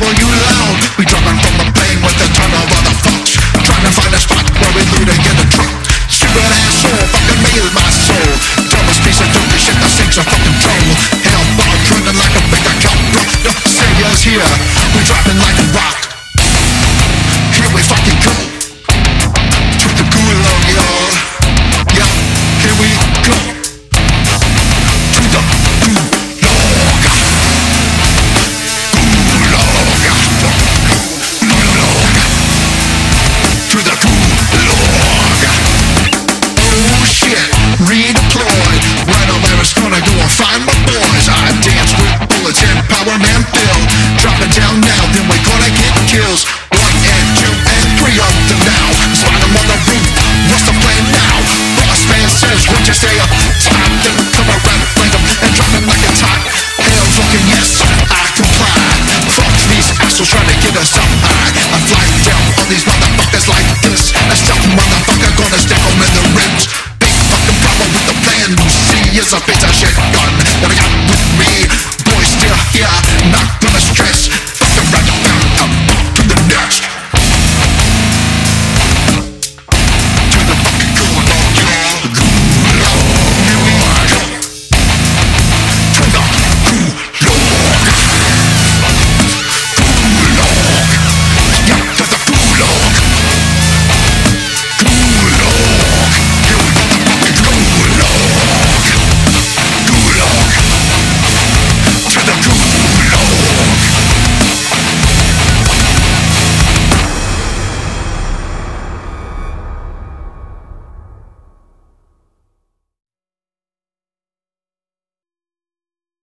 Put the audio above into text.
will you loud? We dropping from the plane with the ton of other fucks, trying to find a spot where we loot and get a truck. Stupid asshole, fucking made my soul. Dumbest piece of dopey shit that sinks a fucking troll. Hell, bar running like a bigger cop. Savior's here, we dropping like a rock.